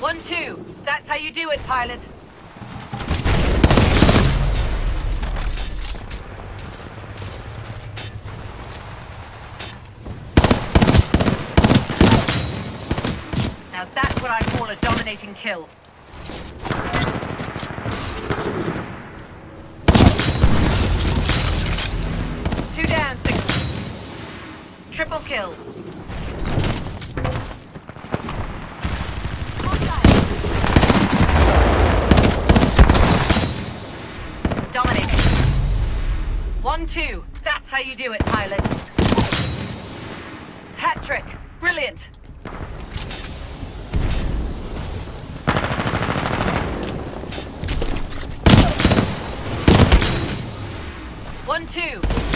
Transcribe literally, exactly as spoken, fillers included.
One, two. That's how you do it, pilot. Now that's what I call a dominating kill. Two down, six. Triple kill. Dominating. One, two. That's how you do it, pilot. Hat trick. Brilliant. One, two.